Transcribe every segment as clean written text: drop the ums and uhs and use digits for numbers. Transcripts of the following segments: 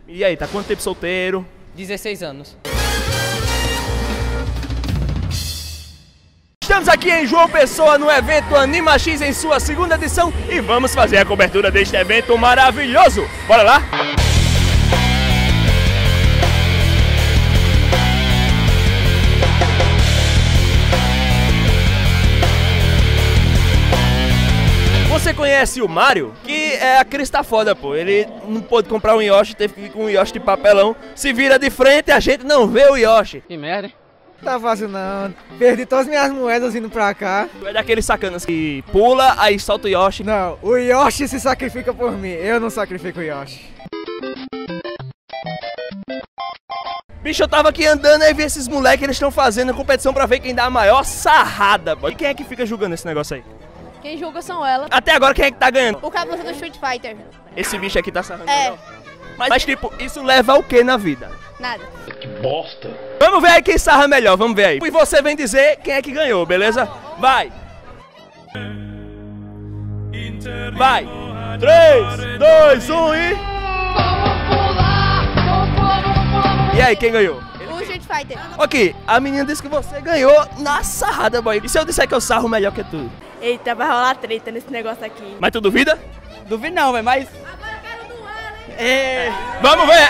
E aí, tá quanto tempo solteiro? 16 anos. Estamos aqui em João Pessoa no evento Anima X em sua segunda edição e vamos fazer a cobertura deste evento maravilhoso. Bora lá? Você conhece o Mario? Que é aquele está foda, pô. Ele não pôde comprar um Yoshi, teve que vir com um Yoshi de papelão. Se vira de frente, a gente não vê o Yoshi. Que merda, hein? Tá fácil não. Perdi todas as minhas moedas indo pra cá. Tu é daqueles sacanas que pula, aí solta o Yoshi. Não, o Yoshi se sacrifica por mim. Eu não sacrifico o Yoshi. Bicho, eu tava aqui andando e vi esses moleques, eles estão fazendo competição pra ver quem dá a maior sarrada, boy. E quem é que fica julgando esse negócio aí? Quem julga são elas. Até agora quem é que tá ganhando? O cabeça do Street Fighter. Esse bicho aqui tá sarrando É. melhor. Mas tipo, isso leva ao que na vida? Nada. Bosta. Vamos ver aí quem sarra melhor, vamos ver aí. E você vem dizer quem é que ganhou, beleza? Vai! Vai! 3, 2, 1 e... E aí, quem ganhou? O Street Fighter. Ok, a menina disse que você ganhou na sarrada, boy. E se eu disser que eu sarro melhor que tu? Eita, vai rolar treta nesse negócio aqui. Mas tu duvida? Duvido não, velho, mas... Agora eu quero duelo, hein? Vamos ver,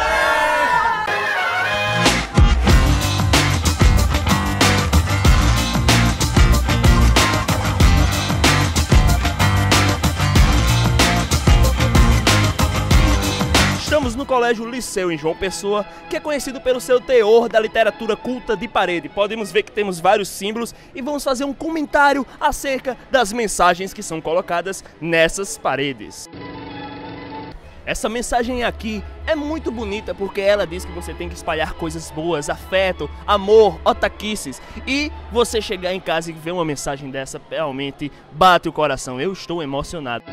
Estamos no Colégio Liceu em João Pessoa, que é conhecido pelo seu teor da literatura culta de parede. Podemos ver que temos vários símbolos e vamos fazer um comentário acerca das mensagens que são colocadas nessas paredes. Essa mensagem aqui é muito bonita porque ela diz que você tem que espalhar coisas boas, afeto, amor, otaquices. E você chegar em casa e ver uma mensagem dessa realmente bate o coração. Eu estou emocionado.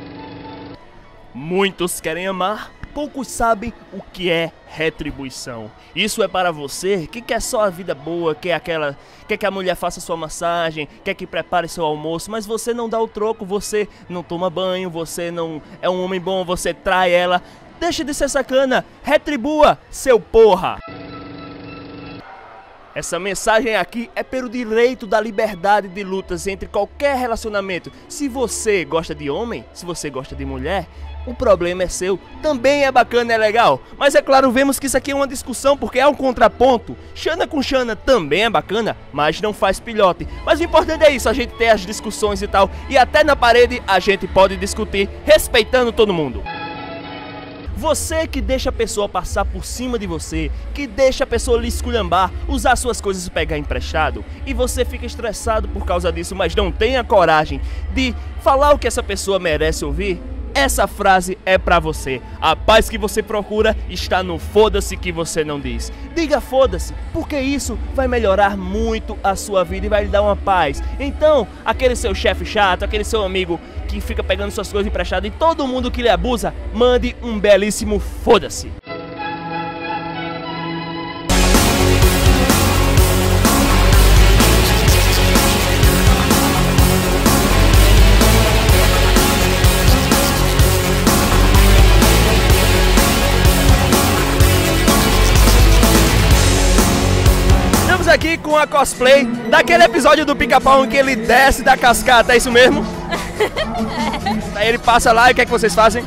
Muitos querem amar, poucos sabem o que é retribuição. Isso é para você que quer só a vida boa, quer que a mulher faça sua massagem, quer que prepare seu almoço, mas você não dá o troco, você não toma banho, você não é um homem bom, você trai ela. Deixe de ser sacana, retribua, seu porra! Essa mensagem aqui é pelo direito da liberdade de lutas entre qualquer relacionamento. Se você gosta de homem, se você gosta de mulher, o problema é seu. Também é bacana, é legal. Mas é claro, vemos que isso aqui é uma discussão porque é um contraponto. Xana com Xana também é bacana, mas não faz pilhote. Mas o importante é isso, a gente ter as discussões e tal. E até na parede a gente pode discutir respeitando todo mundo. Você que deixa a pessoa passar por cima de você, que deixa a pessoa lhe esculhambar, usar suas coisas e pegar emprestado, e você fica estressado por causa disso, mas não tem a coragem de falar o que essa pessoa merece ouvir, essa frase é pra você. A paz que você procura está no foda-se que você não diz. Diga foda-se, porque isso vai melhorar muito a sua vida e vai lhe dar uma paz. Então, aquele seu chefe chato, aquele seu amigo que fica pegando suas coisas emprestadas e todo mundo que lhe abusa, mande um belíssimo foda-se. Estamos aqui com a cosplay daquele episódio do Pica-Pau em que ele desce da cascata, é isso mesmo? Aí ele passa lá e o que é que vocês fazem?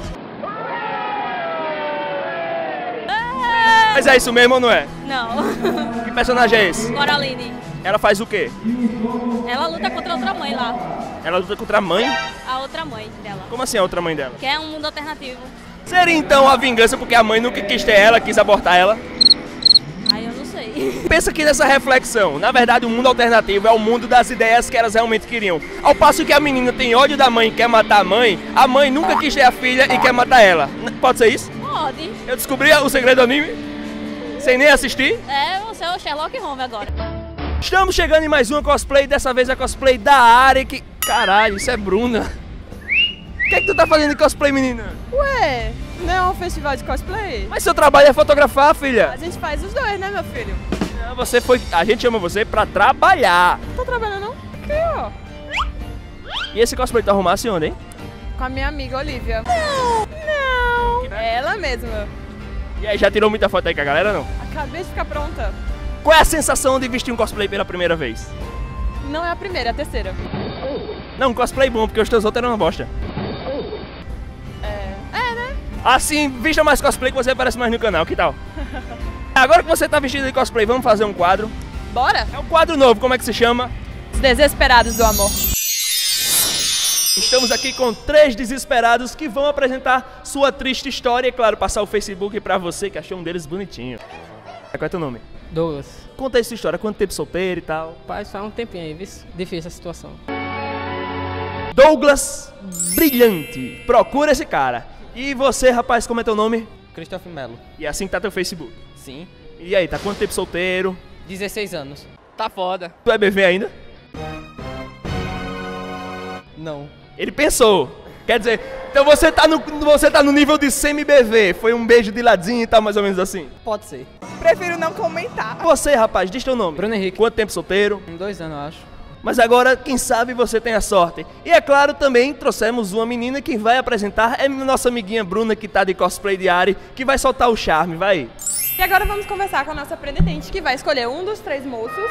Mas é isso mesmo ou não é? Não. Que personagem é esse? Coraline. Ela faz o quê? Ela luta contra outra mãe lá. Ela luta contra a mãe? A outra mãe dela. Como assim a outra mãe dela? Que é um mundo alternativo. Seria então a vingança porque a mãe nunca quis ter ela, quis abortar ela? Aí eu não sei. Pensa aqui nessa reflexão. Na verdade, o mundo alternativo é o mundo das ideias que elas realmente queriam. Ao passo que a menina tem ódio da mãe e quer matar a mãe nunca quis ter a filha e quer matar ela. Pode ser isso? Pode. Eu descobri o segredo do anime sem nem assistir. É, você é o Sherlock Holmes agora. Estamos chegando em mais uma cosplay, dessa vez a cosplay da Arik. Caralho, isso é Bruna. O que é que tu tá fazendo em cosplay, menina? Ué, não é um festival de cosplay? Mas seu trabalho é fotografar, filha. A gente faz os dois, né, meu filho? A gente chama você pra trabalhar. Não tô trabalhando, não? Aqui, ó. E esse cosplay tu arrumasse onde, hein? Com a minha amiga Olivia. Não. Ela mesma. E aí, já tirou muita foto aí com a galera, não? Acabei de ficar pronta. Qual é a sensação de vestir um cosplay pela primeira vez? Não é a primeira, é a terceira. Não, um cosplay bom, porque os teus outros eram uma bosta. Né? Assim, vista mais cosplay que você aparece mais no canal, que tal? Agora que você tá vestido de cosplay, vamos fazer um quadro. Bora? É um quadro novo, como é que se chama? Os Desesperados do Amor. Estamos aqui com 3 desesperados que vão apresentar sua triste história e, claro, passar o Facebook pra você que achou um deles bonitinho. Qual é teu nome? Douglas. Conta aí sua história, quanto tempo solteiro e tal. Pai, faz um tempinho aí, viu? Difícil a situação. Douglas Brilhante, procura esse cara. E você, rapaz, como é teu nome? Christopher Melo. E assim que tá teu Facebook. Sim. E aí, tá quanto tempo solteiro? 16 anos. Tá foda. Tu é BV ainda? Não. Ele pensou. Quer dizer, então você tá no nível de semi-BV. Foi um beijo de ladinho e tal, mais ou menos assim. Pode ser. Prefiro não comentar. Você, rapaz, diz teu nome. Bruno Henrique. Quanto tempo solteiro? 2 anos, eu acho. Mas agora, quem sabe você tem a sorte. E é claro, também trouxemos uma menina que vai apresentar. É nossa amiguinha Bruna, que tá de cosplay de Ari, que vai soltar o charme, vai. E agora vamos conversar com a nossa pretendente, que vai escolher um dos 3 moços.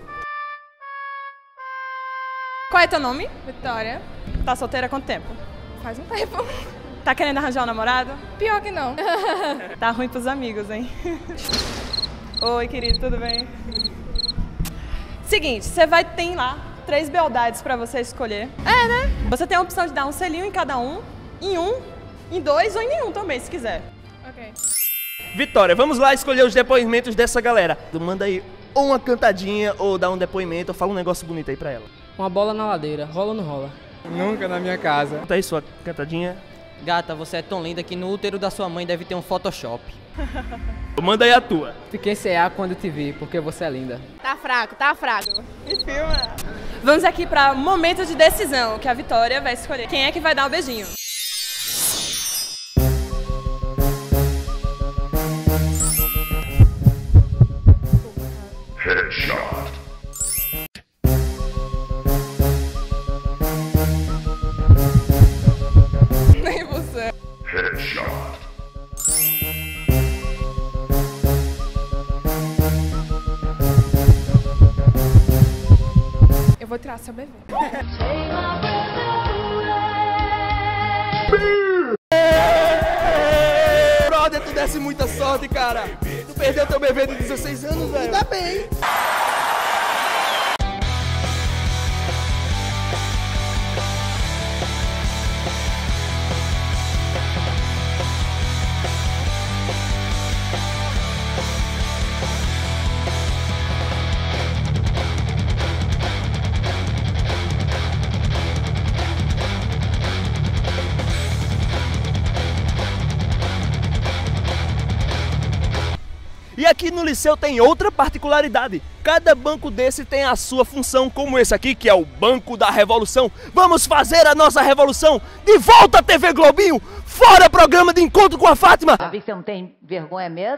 Qual é teu nome? Vitória. Tá solteira há quanto tempo? Faz um tempo. Tá querendo arranjar um namorado? Pior que não. Tá ruim pros amigos, hein? Oi, querido, tudo bem? Seguinte, você vai ter lá 3 beldades pra você escolher. Né? Você tem a opção de dar um selinho em cada um, em 2 ou em nenhum também, se quiser. Ok. Vitória, vamos lá escolher os depoimentos dessa galera. Manda aí ou uma cantadinha, ou dá um depoimento, ou fala um negócio bonito aí pra ela. Uma bola na ladeira, rola ou não rola? Nunca na minha casa. Conta aí sua cantadinha. Gata, você é tão linda que no útero da sua mãe deve ter um Photoshop. Manda aí a tua. Fiquei sem ar quando te vi, porque você é linda. Tá fraco, tá fraco. Vamos aqui pra momento de decisão, que a Vitória vai escolher quem é que vai dar o beijinho. Nem você. Eu vou tirar seu bebê. Brother, tu desse muita sorte, cara. Tu perdeu teu bebê de 16 anos, velho. Ainda bem. E aqui no Liceu tem outra particularidade. Cada banco desse tem a sua função, como esse aqui, que é o Banco da Revolução. Vamos fazer a nossa revolução! De volta à TV Globinho! Fora programa de encontro com a Fátima! Sabe que você não tem vergonha mesmo?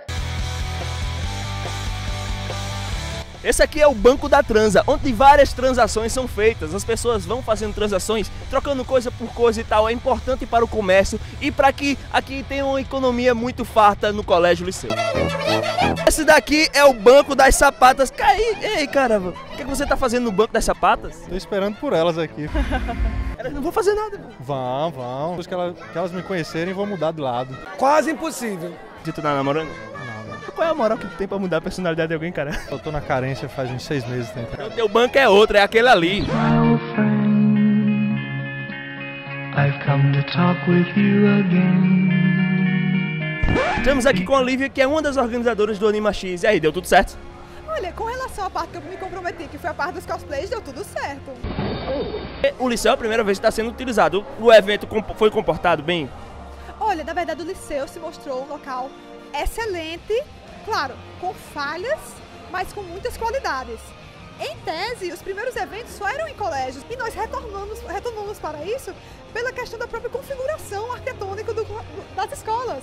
Esse aqui é o Banco da Transa, onde várias transações são feitas. As pessoas vão fazendo transações, trocando coisa por coisa e tal. É importante para o comércio e para que aqui tenha uma economia muito farta no Colégio Liceu. Esse daqui é o Banco das Sapatas. Ei, caramba, o que você tá fazendo no Banco das Sapatas? Tô esperando por elas aqui. Elas não vão fazer nada. Vão. Depois que elas me conhecerem, vão mudar de lado. Quase impossível. E tu tá namorando? Não. Qual é a moral que tu tem pra mudar a personalidade de alguém, cara? Eu tô na carência faz uns 6 meses, tá entendendo? O teu banco é outro, é aquele ali. Estamos aqui com a Olivia, que é uma das organizadoras do Anima X. E aí, deu tudo certo? Olha, com relação à parte que eu me comprometi, que foi a parte dos cosplays, deu tudo certo. O Liceu é a primeira vez que está sendo utilizado. O evento foi comportado bem? Olha, na verdade o Liceu se mostrou um local excelente, claro, com falhas, mas com muitas qualidades. Em tese, os primeiros eventos só eram em colégios e nós retornamos para isso pela questão da própria configuração arquitetônica das escolas.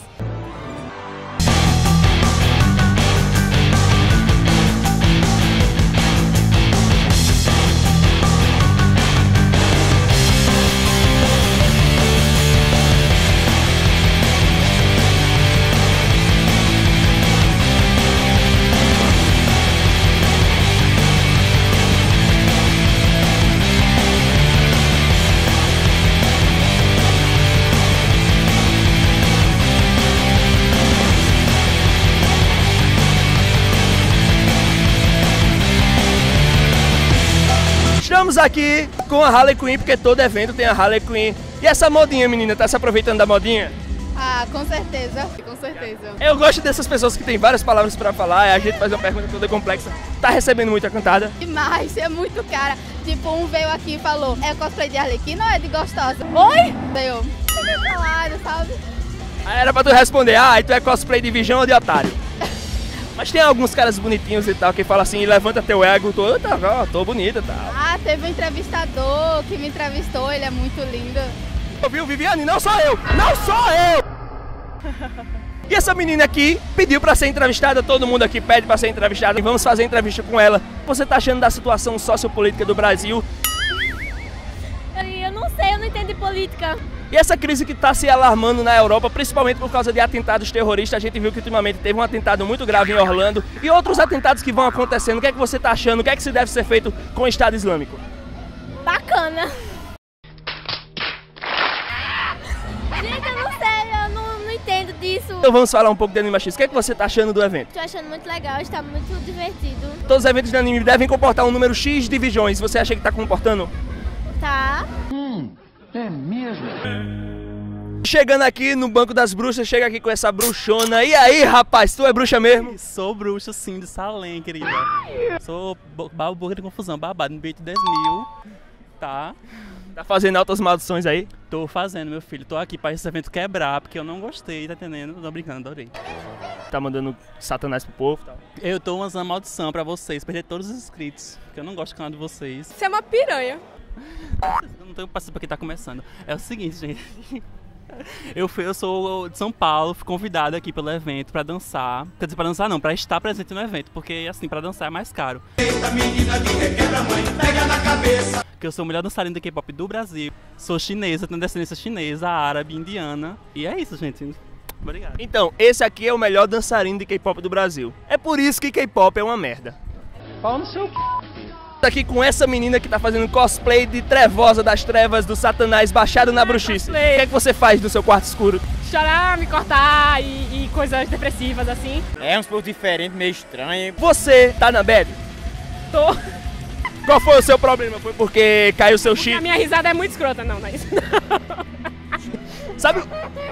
Estamos aqui com a Harley Quinn, porque todo evento tem a Harley Quinn. E essa modinha, menina, tá se aproveitando da modinha? Ah, com certeza. Com certeza. Eu gosto dessas pessoas que tem várias palavras pra falar, a gente faz uma pergunta toda complexa. Tá recebendo muita cantada? Demais, é muito cara. Tipo, um veio aqui e falou, é cosplay de Arlequina ou é de gostosa? Oi? Veio, falado, sabe? Aí era pra tu responder, e tu é cosplay de virgão ou de otário? Mas tem alguns caras bonitinhos e tal que falam assim, levanta teu ego, tô bonita e tal. Ah, teve um entrevistador que me entrevistou, ele é muito lindo. Ouviu, Viviane? Não sou eu! Não sou eu! E essa menina aqui pediu pra ser entrevistada, todo mundo aqui pede pra ser entrevistada e vamos fazer entrevista com ela. Você tá achando da situação sociopolítica do Brasil? Eu não sei, eu não entendo de política. E essa crise que tá se alarmando na Europa, principalmente por causa de atentados terroristas, a gente viu que ultimamente teve um atentado muito grave em Orlando e outros atentados que vão acontecendo. O que é que você tá achando? O que é que se deve ser feito com o Estado Islâmico? Bacana. Gente, eu não sei, eu não entendo disso. Então vamos falar um pouco de Anime X. O que é que você tá achando do evento? Tô achando muito legal, está muito divertido. Todos os eventos de anime devem comportar um número X de visões. Você acha que tá comportando? Tá. É mesmo? Chegando aqui no Banco das Bruxas, chega aqui com essa bruxona. E aí, rapaz, tu é bruxa mesmo? Sou bruxa, sim, de Salem, querida. Sou boca de confusão, babado, no beat 10 mil, tá? Tá fazendo altas maldições aí? Tô fazendo, meu filho. Tô aqui pra esse evento quebrar, porque eu não gostei, tá entendendo? Tô brincando, adorei. Tá mandando satanás pro povo e tal? Eu tô usando maldição pra vocês, perder todos os inscritos, porque eu não gosto do canal de vocês. Você é uma piranha. Eu não tenho paciência pra quem tá começando. É o seguinte, gente. Eu sou de São Paulo, fui convidado aqui pelo evento pra dançar. Quer dizer, pra dançar não, pra estar presente no evento, porque assim, pra dançar é mais caro. Eita, menina de requebra, mãe, pega na cabeça. Que eu sou a melhor dançarina de K-pop do Brasil. Sou chinesa, tenho descendência chinesa, árabe, indiana. E é isso, gente. Obrigado. Então, esse aqui é o melhor dançarino de K-pop do Brasil. É por isso que K-pop é uma merda. Pau no seu Aqui com essa menina que tá fazendo cosplay de Trevosa das Trevas do Satanás baixado na bruxice. O que é que você faz no seu quarto escuro? Chorar, me cortar e coisas depressivas assim. É uns pouco diferente, meio estranho. Você tá na bad? Tô. Qual foi o seu problema? Foi porque caiu o seu chip? A minha risada é muito escrota, não é isso não. Sabe?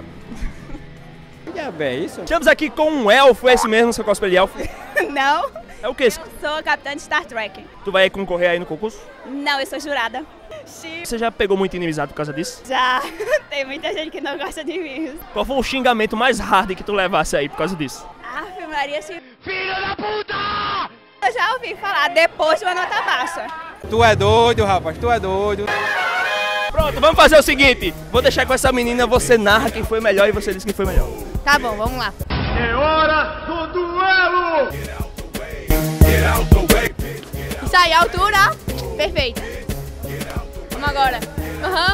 É isso? Estamos aqui com um elfo, é esse mesmo, seu cosplay de elfo? Não. É o que? Eu sou a capitã de Star Trek. Tu vai concorrer aí no concurso? Não, eu sou jurada. Você já pegou muito inimizado por causa disso? Já. Tem muita gente que não gosta de mim. Qual foi o xingamento mais hard que tu levasse aí por causa disso? Ave Maria, se... Filho da puta! Eu já ouvi falar depois de uma nota baixa. Tu é doido, rapaz, tu é doido. Pronto, vamos fazer o seguinte. Vou deixar com essa menina, você narra quem foi melhor e você diz quem foi melhor. Tá bom, vamos lá. É hora do duelo! Isso aí, altura perfeita. Vamos agora. Aham.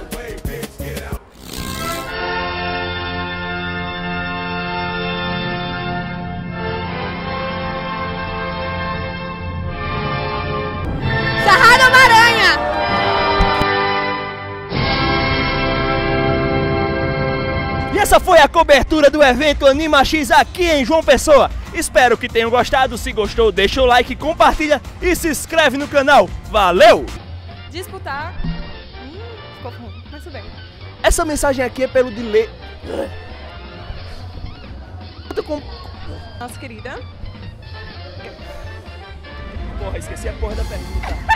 Sarrada Maranha! E essa foi a cobertura do evento Anima X aqui em João Pessoa. Espero que tenham gostado. Se gostou, deixa o like, compartilha e se inscreve no canal. Valeu! Disputar. Ficou ruim, mas tudo bem. Essa mensagem aqui é pelo delay. Nossa querida. Porra, esqueci a porra da pergunta.